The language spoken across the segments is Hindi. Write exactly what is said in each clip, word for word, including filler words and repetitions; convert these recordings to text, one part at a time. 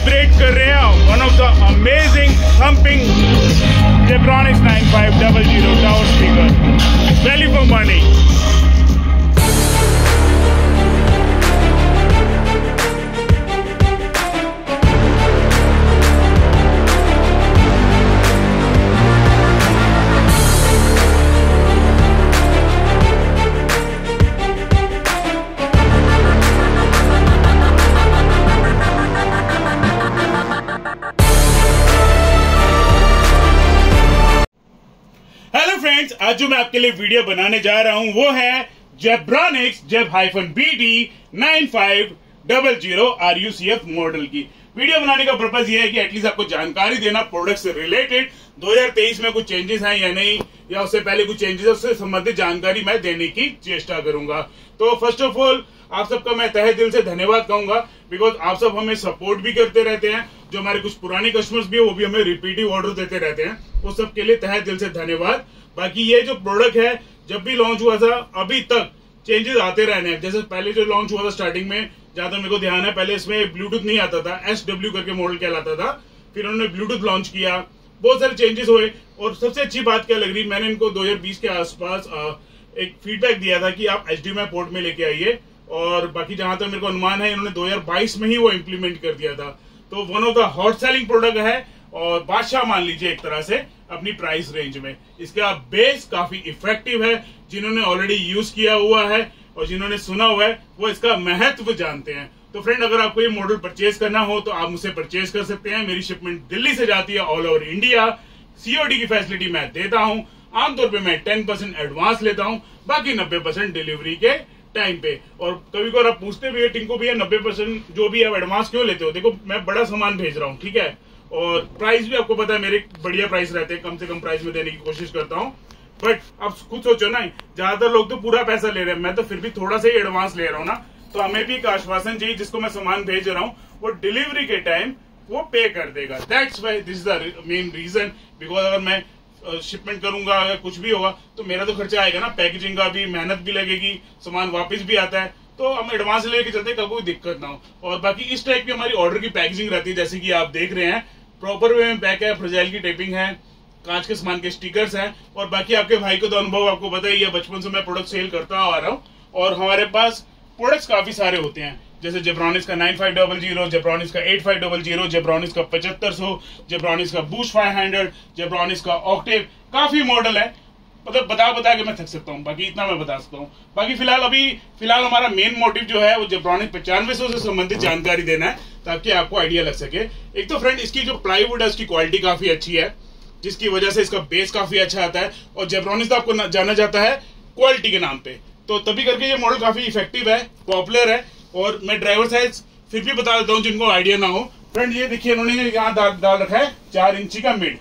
सेलिब्रेट कर रहे हैं one of the amazing thumping Zebronics nine five double zero tower speaker, value for money. Friends, आज जो मैं आपके लिए वीडियो बनाने जा रहा हूं वो है Zebronics Zeb hyphen B D nine five double zero R U C F model की। वीडियो बनाने का पर्पज ये है कि एटलीस्ट आपको जानकारी देना प्रोडक्ट से रिलेटेड, दो हज़ार तेईस में कुछ चेंजेस हैं या नहीं, या उससे पहले कुछ चेंजेस है, उससे संबंधित जानकारी मैं देने की चेष्टा करूंगा। तो फर्स्ट ऑफ ऑल आप सबका मैं तहे दिल से धन्यवाद कहूंगा, बिकॉज आप सब हमें सपोर्ट भी करते रहते हैं। जो हमारे कुछ पुराने कस्टमर्स भी है वो भी हमें रिपीटिव ऑर्डर देते रहते हैं, वो सब के लिए तहे दिल से धन्यवाद। बाकी ये जो प्रोडक्ट है जब भी लॉन्च हुआ था अभी तक चेंजेस आते रहने हैं। जैसे पहले जो लॉन्च हुआ था स्टार्टिंग में, जहां तक मेरे को ध्यान है, पहले इसमें ब्लूटूथ नहीं आता था, एस डब्ल्यू करके मॉडल कहलाता था, फिर उन्होंने ब्लूटूथ लॉन्च किया, बहुत सारे चेंजेस हुए। और सबसे अच्छी बात क्या लग रही, मैंने इनको दो हज़ार बीस के आसपास एक फीडबैक दिया था कि आप H D M I port में लेके आइए, और बाकी जहां तक मेरे को अनुमान है इन्होंने दो हज़ार बाईस में ही वो इम्प्लीमेंट कर दिया था। तो one of the hot selling product है और बादशाह मान लीजिए एक तरह से अपनी प्राइस रेंज में। इसका बेस काफी इफेक्टिव है, जिन्होंने ऑलरेडी यूज किया हुआ है और जिन्होंने सुना हुआ है वो इसका महत्व जानते हैं। तो फ्रेंड, अगर आपको ये मॉडल परचेज करना हो तो आप मुझसे परचेज कर सकते हैं। मेरी शिपमेंट दिल्ली से जाती है ऑल ओवर इंडिया, सीओडी की फैसिलिटी मैं देता हूँ। आमतौर पर मैं टेन परसेंट एडवांस लेता हूँ, बाकी नब्बे परसेंट डिलीवरी के टाइम पे। और कभी कभी आप पूछते भी है टिंको भैया नब्बे परसेंट जो भी आप एडवांस क्यों लेते हो? देखो, मैं बड़ा सामान भेज रहा हूँ, ठीक है, और प्राइस भी आपको पता है मेरे बढ़िया प्राइस रहते हैं, कम से कम प्राइस में देने की कोशिश करता हूँ। बट आप खुद सोचो ना, ज्यादातर लोग तो पूरा पैसा ले रहे हैं, मैं तो फिर भी थोड़ा सा ही एडवांस ले रहा हूँ ना। तो हमें भी एक आश्वासन चाहिए, जिसको मैं सामान भेज रहा हूँ वो डिलीवरी के टाइम वो पे कर देगा। That's why this is the main reason, because अगर मैं शिपमेंट करूंगा, अगर कुछ भी होगा तो मेरा तो खर्चा आएगा ना, पैकेजिंग का भी, मेहनत भी लगेगी, सामान वापस भी आता है। तो हम एडवांस लेके चलते कभी कोई दिक्कत ना हो। और बाकी इस टाइप की हमारी ऑर्डर की पैकेजिंग रहती है, जैसे कि आप देख रहे हैं, प्रॉपर वे में पैक है, फ्रेजाइल की टेपिंग है, कांच के सामान के स्टिकर्स हैं। और बाकी आपके भाई को तो अनुभव आपको पता ही है, बचपन से मैं प्रोडक्ट सेल करता आ रहा हूँ और हमारे पास प्रोडक्ट्स काफी सारे होते हैं, जैसे जेब्रॉनिक्स का nine five double zero, Zebronics का eight five double zero, Zebronics का पचहत्तर सौ, जेब्रॉनिक्स का बूस्ट फाइव हंड्रेड, जेब्रॉनिक्स का ऑक्टेव, काफी मॉडल है। मतलब बता बता के मैं थक सकता हूँ, बाकी इतना मैं बता सकता हूँ। बाकी फिलहाल अभी फिलहाल हमारा मेन मोटिव जो है वो जेब्रॉनिक्स पचानवे सौ से संबंधित जानकारी देना है, ताकि आपको आइडिया लग सके। एक तो फ्रेंड, इसकी जो प्लाईवुड है उसकी क्वालिटी काफी अच्छी है, जिसकी वजह से इसका बेस काफी अच्छा आता है। और जेब्रॉनिक्स तो आपको जाना जाता है क्वालिटी के नाम पे, तो तभी करके ये मॉडल काफी इफेक्टिव है, पॉपुलर है। और मैं ड्राइवर साइज फिर भी बता देता हूँ जिनको आइडिया ना हो। फ्रेंड, ये देखिए इन्होंने यहाँ डाल, डाल रखा है चार इंची का मिड,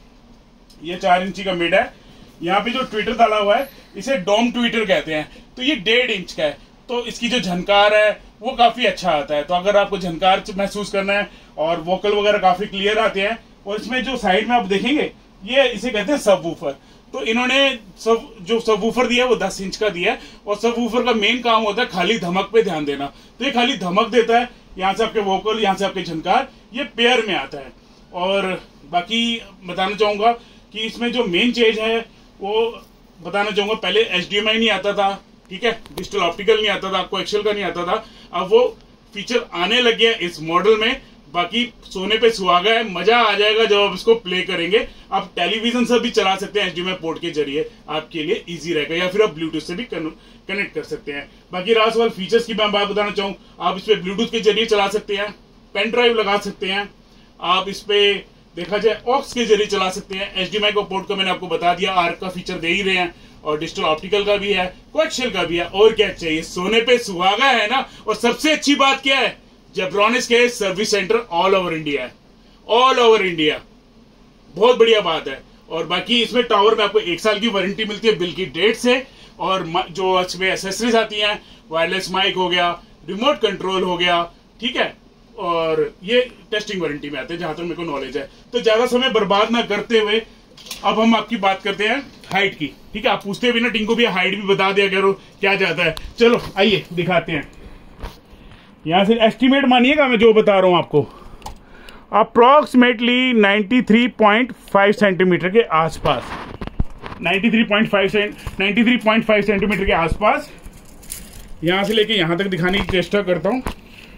ये चार इंची का मिड है। यहाँ पे जो ट्विटर डाला हुआ है इसे डोम ट्विटर कहते हैं, तो ये डेढ़ इंच का है। तो इसकी जो झनकार है वो काफी अच्छा आता है। तो अगर आपको झनकार महसूस करना है और वोकल वगैरह काफी क्लियर आते हैं। और इसमें जो साइड में आप देखेंगे ये इसे कहते हैं सब वूफर। तो इन्होंने सब जो सब वूफर दिया है वो दस इंच का दिया है, और सब वूफर का मेन काम होता है खाली धमक पे ध्यान देना। तो ये खाली धमक देता है, यहाँ से आपके वोकल, यहाँ से आपके झनकार, ये पेयर में आता है। और बाकी बताना चाहूंगा कि इसमें जो मेन चेंज है वो बताना चाहूंगा, पहले एच डी एम आई नहीं आता था, ठीक है, डिजिटल ऑप्टिकल नहीं आता था, आपको एक्सेल का नहीं आता था। अब वो फीचर आने लग गया इस मॉडल में। बाकी सोने पे सुहागा है, मजा आ जाएगा जब आप इसको प्ले करेंगे। आप टेलीविजन से भी चला सकते हैं H D M I port के जरिए, आपके लिए इजी रहेगा, या फिर आप ब्लूटूथ से भी कनेक्ट कर सकते हैं। बाकी रहा सवाल फीचर्स की, मैं बात बताना चाहूँ, आप इस पे ब्लूटूथ के जरिए चला सकते हैं, पेन ड्राइव लगा सकते हैं, आप इस पे देखा जाए ऑक्स के जरिए चला सकते हैं। एच डी एम आई को पोर्ट को मैंने आपको बता दिया, आर्क का फीचर दे ही रहे हैं, और डिजिटल ऑप्टिकल का भी है, कोएक्सियल का भी है। और क्या चाहिए, सोने पे सुहागा है ना। और सबसे अच्छी बात क्या है, जेब्रॉनिक्स के service centre all over India है, ऑल ओवर इंडिया, बहुत बढ़िया बात है। और बाकी इसमें टावर में आपको एक साल की वारंटी मिलती है बिल की डेट से। और जो इसमें एसेसरीज आती हैं, वायरलेस माइक हो गया, रिमोट कंट्रोल हो गया, ठीक है, और ये टेस्टिंग वारंटी में आते हैं जहां तक मेरे को नॉलेज है। तो ज्यादा समय बर्बाद ना करते हुए अब हम आपकी बात करते हैं हाइट की, ठीक है। आप पूछते भी ना टिंको भी, हाइट भी बता दिया करो क्या जाता है। चलो आइए दिखाते हैं। यहां से एस्टिमेट मानिएगा मैं जो बता रहा हूं आपको। Approximately ninety three point five centimetre के आसपास, ninety three point five ninety three point five centimetre के आसपास यहां से लेके यहां तक दिखाने की चेष्टा करता हूं।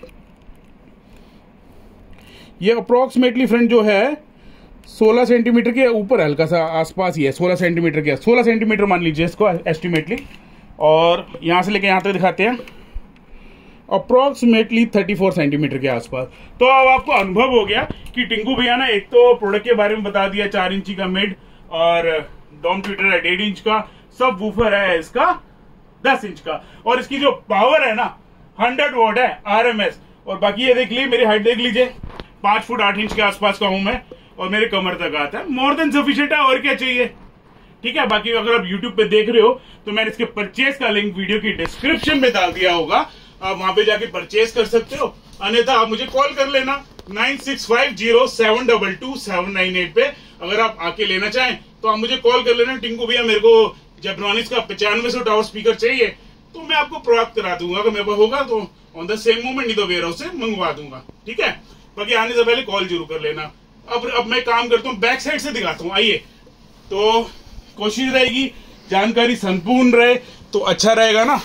ये अप्रॉक्सीमेटली फ्रेंड जो है सोलह सेंटीमीटर के ऊपर हल्का सा आसपास ही है, सोलह सेंटीमीटर के सोलह सेंटीमीटर मान लीजिए इसको एस्टिमेटली। और यहां से लेके यहां तक दिखाते हैं अप्रॉक्सीमेटली थर्टी फोर सेंटीमीटर के आसपास। तो अब आपको अनुभव हो गया कि टिंकू भैया ना एक तो प्रोडक्ट के बारे में बता दिया, चार इंची का मिड और डॉम ट्विटर है डेढ़ इंच का, सब वूफर है इसका दस इंच का, और इसकी जो पावर है ना हंड्रेड वॉट है आरएमएस। और बाकी ये देख लीजिए, मेरी हाइट देख लीजिए, पांच फुट आठ इंच के आसपास का हूं मैं और मेरे कमर तक आता है, मोर देन सफिशिएंट है, और क्या चाहिए। ठीक है, बाकी अगर आप यूट्यूब पे देख रहे हो तो मैंने इसके परचेज का लिंक वीडियो की डिस्क्रिप्शन में डाल दिया होगा, आप वहां पे जाके परचेज कर सकते हो। अन्यथा आप मुझे कॉल कर लेना nine six five zero seven double two seven nine eight पे। अगर आप आके लेना चाहें तो आप मुझे कॉल कर लेना, टिंकू भैया मेरे को जेब्रॉनिक्स का पचानवे सौ टावर स्पीकर चाहिए, तो मैं आपको प्राप्त करा दूंगा। अगर मेरे पास होगा तो ऑन द सेम मोमेंट नहीं तो वेयर हाउस से मंगवा दूंगा। ठीक है, बाकी आने से पहले कॉल जरूर कर लेना। अब अब मैं काम करता हूँ, बैक साइड से दिखाता हूँ। आइए, तो कोशिश रहेगी जानकारी संपूर्ण रहे तो अच्छा रहेगा ना।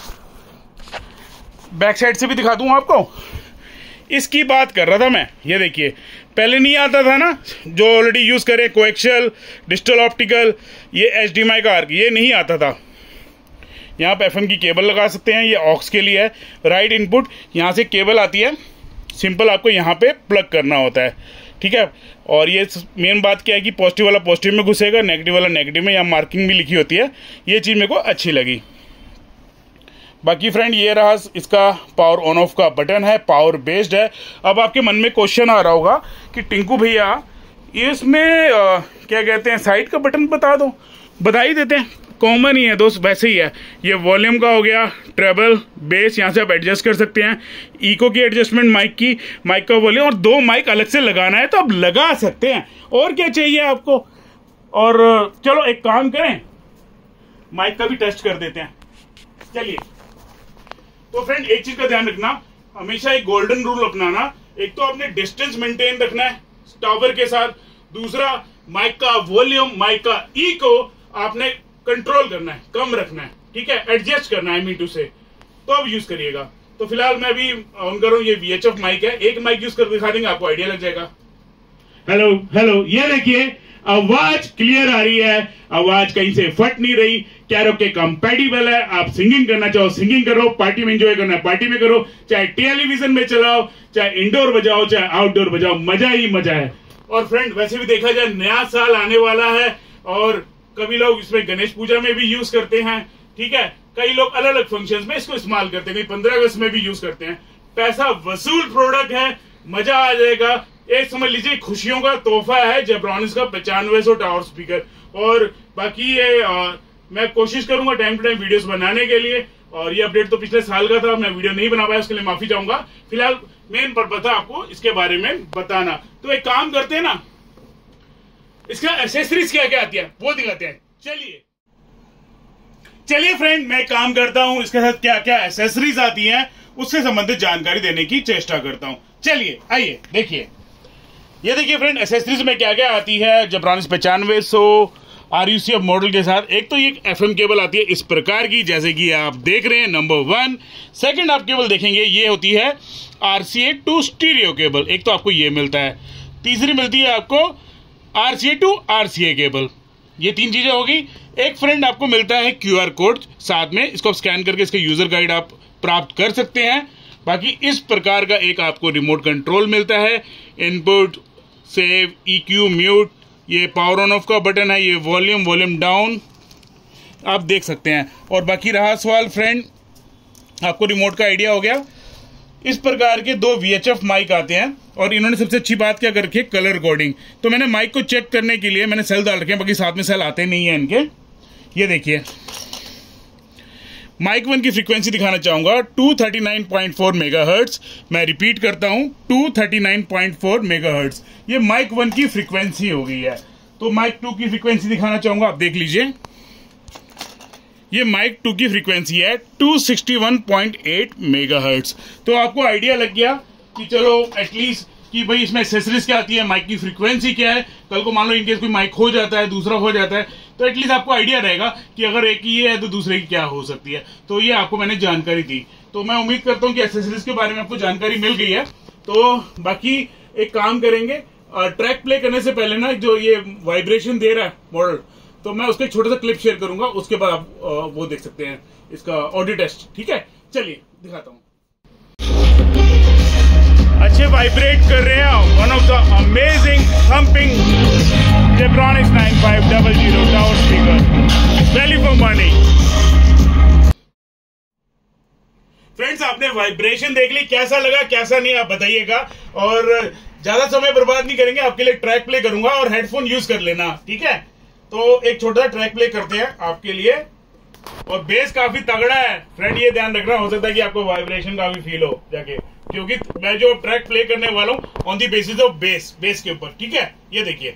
बैक साइड से भी दिखा दूं आपको। इसकी बात कर रहा था मैं, ये देखिए पहले नहीं आता था ना, जो ऑलरेडी यूज करे कोएक्शियल, डिजिटल ऑप्टिकल, ये एचडीएमआई का आर्क, ये नहीं आता था। यहाँ पे एफएम की केबल लगा सकते हैं, ये ऑक्स के लिए है, राइट इनपुट, यहाँ से केबल आती है, सिंपल आपको यहाँ पे प्लग करना होता है। ठीक है, और ये मेन बात क्या है कि पॉजिटिव वाला पॉजिटिव में घुसेगा, नेगेटिव वाला नेगेटिव में, यहाँ मार्किंग भी लिखी होती है, ये चीज़ मेरे को अच्छी लगी। बाकी फ्रेंड ये रहा इसका पावर ऑन ऑफ का बटन है, पावर बेस्ड है। अब आपके मन में क्वेश्चन आ रहा होगा कि टिंकू भैया इसमें आ, क्या कहते हैं साइड का बटन बता दो। बता ही देते हैं, कॉमन ही है दोस्त, वैसे ही है। ये वॉल्यूम का हो गया, ट्रेबल, बेस, यहाँ से आप एडजस्ट कर सकते हैं, इको की एडजस्टमेंट, माइक की, माइक का वॉल्यूम, और दो माइक अलग से लगाना है तो आप लगा सकते हैं, और क्या चाहिए आपको। और चलो एक काम करें, माइक का भी टेस्ट कर देते हैं। चलिए, तो फ्रेंड एक चीज का ध्यान रखना, हमेशा एक गोल्डन रूल अपनाना। एक तो आपने डिस्टेंस मेंटेन रखना है टावर के साथ, दूसरा माइक का वॉल्यूम, माइक का इको आपने कंट्रोल करना है, कम रखना है। ठीक है, एडजस्ट करना है, आई मीन टू से, तो अब यूज करिएगा। तो फिलहाल मैं भी ऑन कर रहा हूं, ये वीएचएफ माइक है, एक माइक यूज कर दिखा देंगे, आपको आइडिया लग जाएगा। हेलो हेलो, ये देखिए आवाज क्लियर आ रही है, आवाज कहीं से फट नहीं रही, कैरोके कंपैटिबल है। आप सिंगिंग करना चाहो सिंगिंग करो, पार्टी में एंजॉय करना है पार्टी में करो, चाहे टेलीविजन में चलाओ, चाहे इंडोर बजाओ, चाहे आउटडोर बजाओ, मजा ही मजा है। और फ्रेंड वैसे भी देखा जाए नया साल आने वाला है, और कभी लोग इसमें गणेश पूजा में भी यूज करते हैं। ठीक है, कई लोग अलग अलग फंक्शंस में इसको इस्तेमाल करते हैं, कहीं पंद्रह अगस्त में भी यूज करते हैं। पैसा वसूल प्रोडक्ट है, मजा आ जाएगा। एक समझ लीजिए खुशियों का तोहफा है जेब्रॉनिक्स का पचानवे सौ टावर स्पीकर। और बाकी ये आ, मैं कोशिश करूंगा टाइम टू टाइम वीडियोस बनाने के लिए, और ये अपडेट तो पिछले साल का था, मैं वीडियो नहीं बना पाया, उसके लिए माफी चाहूंगा। फिलहाल मेन पर्पस था आपको इसके बारे में बताना। तो एक काम करते हैं ना, इसका एक्सेसरीज क्या क्या आती है वो दिखाते हैं। चलिए चलिए फ्रेंड, मैं काम करता हूं, इसके साथ क्या क्या एक्सेसरीज आती हैं उससे संबंधित जानकारी देने की चेष्टा करता हूं। चलिए आइए देखिए, ये देखिए फ्रेंड एक्सेसरीज में क्या क्या आती है जेब्रॉनिक्स पचानवे सौ आरयूसीएफ मॉडल के साथ। एक तो ये एफएम केबल आती है इस प्रकार की, जैसे कि आप देख रहे हैं, नंबर वन। सेकंड आप केबल देखेंगे, ये होती है आरसीए टू स्टीरियो केबल, एक तो आपको ये मिलता है। तीसरी मिलती है आपको आरसीए टू आरसीए केबल, ये तीन चीजें होगी। एक फ्रेंड आपको मिलता है क्यूआर कोड साथ में, इसको स्कैन करके इसका यूजर गाइड आप प्राप्त कर सकते हैं। बाकी इस प्रकार का एक आपको रिमोट कंट्रोल मिलता है, इनपुट, सेव, ईक्यू, म्यूट, ये पावर ऑन ऑफ का बटन है, ये वॉल्यूम, वॉल्यूम डाउन आप देख सकते हैं। और बाकी रहा सवाल फ्रेंड, आपको रिमोट का आइडिया हो गया। इस प्रकार के दो वीएचएफ माइक आते हैं, और इन्होंने सबसे अच्छी बात क्या कर रखी है, कलर कोडिंग। तो मैंने माइक को चेक करने के लिए मैंने सेल डाल रखे हैं, बाकी साथ में सेल आते नहीं है इनके। ये देखिए माइक वन की फ्रीक्वेंसी दिखाना चाहूंगा, two thirty nine point four megahertz. मैं रिपीट करता हूं, two thirty nine point four megahertz, ये माइक वन की फ्रीक्वेंसी हो गई है। तो माइक टू की फ्रीक्वेंसी दिखाना चाहूंगा, आप देख लीजिए, ये माइक टू की फ्रीक्वेंसी है two sixty one point eight megahertz. तो आपको आइडिया लग गया कि चलो एटलीस्ट कि भाई इसमें एक्सेसरीज क्या आती है, माइक की फ्रीक्वेंसी क्या है, कल को मान लो इनकेस कोई माइक हो जाता है, दूसरा हो जाता है, तो एटलीस्ट आपको आइडिया रहेगा कि अगर एक ही है तो दूसरे की क्या हो सकती है। तो ये आपको मैंने जानकारी दी, तो मैं उम्मीद करता हूँ कि एक्सेसरीज के बारे में आपको जानकारी मिल गई है। तो बाकी एक काम करेंगे, ट्रैक प्ले करने से पहले ना जो ये वाइब्रेशन दे रहा है मॉडल, तो मैं उसका एक छोटा सा क्लिप शेयर करूंगा, उसके बाद आप वो देख सकते हैं इसका ऑडियो टेस्ट। ठीक है, चलिए दिखाता हूँ। अच्छे वाइब्रेट कर रहे हैं, one of the amazing thumping Zebronics nine five double zero tower speaker, value for money. Friends, आपने वाइब्रेशन देख ली, कैसा लगा कैसा नहीं आप बताइएगा, और ज्यादा समय बर्बाद नहीं करेंगे, आपके लिए ट्रैक प्ले करूंगा और हेडफोन यूज कर लेना। ठीक है, तो एक छोटा ट्रैक प्ले करते हैं आपके लिए, और बेस काफी तगड़ा है फ्रेंड, ये ध्यान रखना, हो सकता है कि आपको वाइब्रेशन काफी फील हो जाके, क्योंकि मैं जो ट्रैक प्ले करने वाला हूं on the basis of bass, bass के ऊपर। ठीक है, ये देखिए।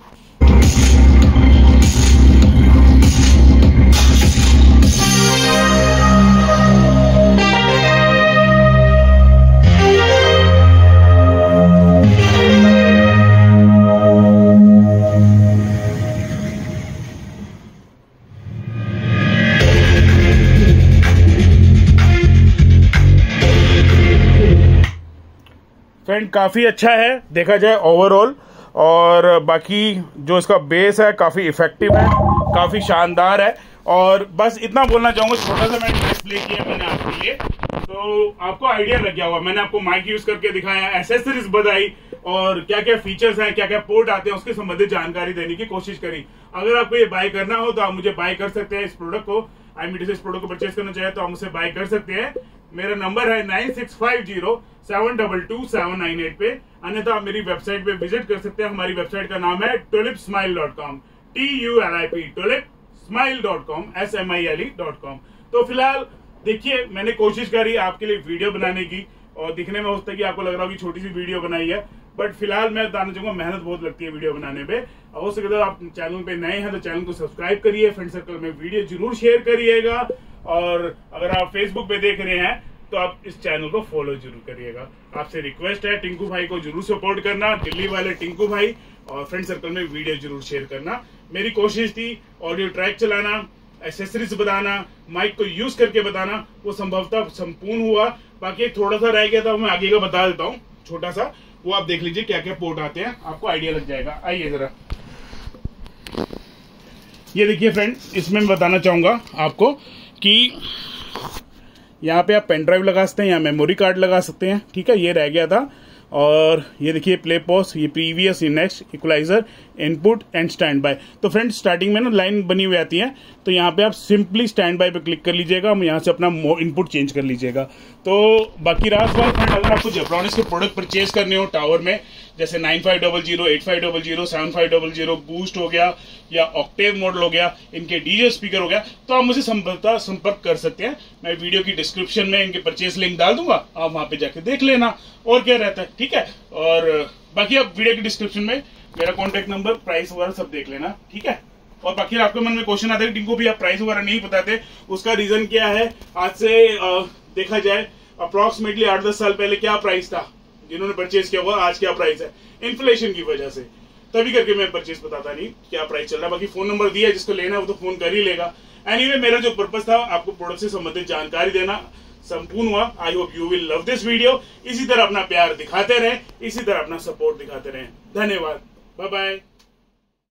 फ्रेंड काफी अच्छा है देखा जाए ओवरऑल, और बाकी जो इसका बेस है काफी इफेक्टिव है, काफी शानदार है। और बस इतना बोलना चाहूंगा, छोटा सा मैंने ट्रैक प्ले किया मैंने आपके लिए, तो आपको आइडिया लग गया होगा। मैंने आपको माइक यूज करके दिखाया, एसेसरीज बताई, और क्या क्या फीचर्स हैं, क्या क्या पोर्ट आते हैं, उसके संबंधित जानकारी देने की कोशिश करी। अगर आपको ये बाय करना हो तो आप मुझे बाय कर सकते हैं इस प्रोडक्ट को, आई मीडिया से इस प्रोडक्ट को परचेज करना चाहे तो आप मुझसे बाय कर सकते हैं। मेरा नंबर है nine six five zero seven double two seven nine eight पे, अन्यथा आप मेरी वेबसाइट पे विजिट कर सकते हैं। हमारी वेबसाइट का नाम है tulip smile dot com, T U L I P, tulip smile dot com, S M I L E dot com. तो फिलहाल देखिए, मैंने कोशिश करी आपके लिए वीडियो बनाने की, और दिखने में हो सकता है कि आपको लग रहा हो कि छोटी सी वीडियो बनाई है, बट फिलहाल मैं बताना चाहूंगा मेहनत बहुत लगती है वीडियो बनाने पे। हो सके तो आप चैनल पे नए हैं तो चैनल को सब्सक्राइब करिए, फ्रेंड सर्कल में वीडियो जरूर शेयर करिएगा, और अगर आप फेसबुक पे देख रहे हैं तो आप इस चैनल को फॉलो जरूर करिएगा। आपसे रिक्वेस्ट है टिंकू भाई को जरूर सपोर्ट करना, दिल्ली वाले टिंकू भाई, और फ्रेंड सर्कल में वीडियो जरूर शेयर करना। मेरी कोशिश थी ऑडियो ट्रैक चलाना, एक्सेसरीज बताना, माइक को यूज करके बताना, वो संभवतः संपूर्ण हुआ। बाकी एक थोड़ा सा रह गया था, मैं आगे का बता देता हूँ छोटा सा, वो आप देख लीजिए क्या क्या पोर्ट आते हैं, आपको आइडिया लग जाएगा। आइए जरा, ये देखिए फ्रेंड, इसमें मैं बताना चाहूंगा आपको कि यहाँ पे आप पेन ड्राइव लगा सकते हैं या मेमोरी कार्ड लगा सकते हैं। ठीक है, ये रह गया था। और ये देखिए प्ले पॉज, ये प्रीवियस, ये next, equaliser, input and stand by. तो फ्रेंड्स स्टार्टिंग में ना लाइन बनी हुई आती है, तो यहाँ पे आप सिंपली स्टैंड बाय पे क्लिक कर लीजिएगा, यहाँ से अपना इनपुट चेंज कर लीजिएगा। तो बाकी रहा सवाल फ्रेंड, अगर आपको जेब्रॉनिक्स के प्रोडक्ट परचेज करने हो टावर में, जैसे nine five double zero, eight five double zero, seven five double zero, boost हो गया या ऑक्टेव मॉडल हो गया, इनके डीजे स्पीकर हो गया, तो आप मुझे संपर्क संपर्क कर सकते हैं। मैं वीडियो की डिस्क्रिप्शन में इनके परचेज लिंक डाल दूंगा, आप वहां पे जाके देख लेना, और क्या रहता है। ठीक है, और बाकी आप वीडियो की डिस्क्रिप्शन में मेरा कॉन्टेक्ट नंबर, प्राइस वगैरह सब देख लेना। ठीक है, और बाकी आपके मन में क्वेश्चन आता है टिंकू भी आप प्राइस वगैरह नहीं बताते, उसका रीजन क्या है? आज से आ, देखा जाए अप्रोक्सीमेटली आठ दस साल पहले क्या प्राइस था, जिन्होंने परचेज किया हुआ आज क्या प्राइस है, इन्फ्लेशन की वजह से, तभी करके मैं परचेज बताता नहीं क्या प्राइस चल रहा है। बाकी फोन नंबर दिया है, जिसको लेना है वो तो फोन कर ही लेगा। एनीवे, मेरा जो पर्पस था आपको प्रोडक्ट से संबंधित जानकारी देना, संपूर्ण हुआ। I hope you will love this video. इसी तरह अपना प्यार दिखाते रहें, इसी तरह अपना सपोर्ट दिखाते रहें। धन्यवाद, बाय बाय।